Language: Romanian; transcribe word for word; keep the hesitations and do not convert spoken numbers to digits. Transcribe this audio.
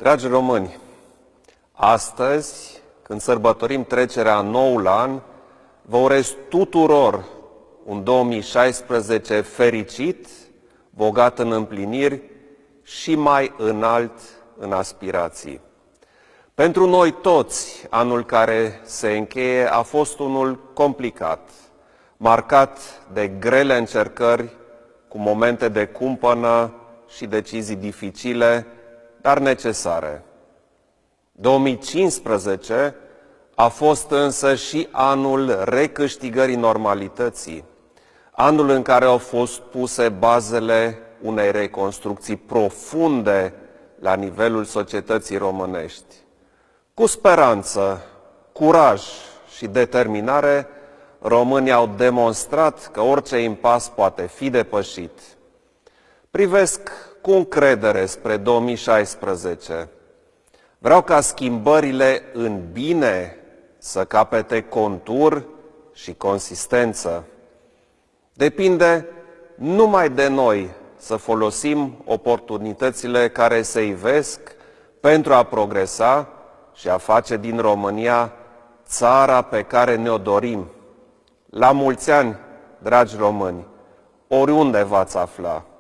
Dragi români, astăzi, când sărbătorim trecerea în noul an, vă urez tuturor un două mii șaisprezece fericit, bogat în împliniri și mai înalt în aspirații. Pentru noi toți, anul care se încheie a fost unul complicat, marcat de grele încercări, cu momente de cumpănă și decizii dificile, dar necesare. două mii cincisprezece a fost însă și anul recâștigării normalității, anul în care au fost puse bazele unei reconstrucții profunde la nivelul societății românești. Cu speranță, curaj și determinare, românii au demonstrat că orice impas poate fi depășit. Privesc cu încredere spre două mii șaisprezece. Vreau ca schimbările în bine să capete contur și consistență. Depinde numai de noi să folosim oportunitățile care se ivesc pentru a progresa și a face din România țara pe care ne-o dorim. La mulți ani, dragi români, oriunde v-ați afla!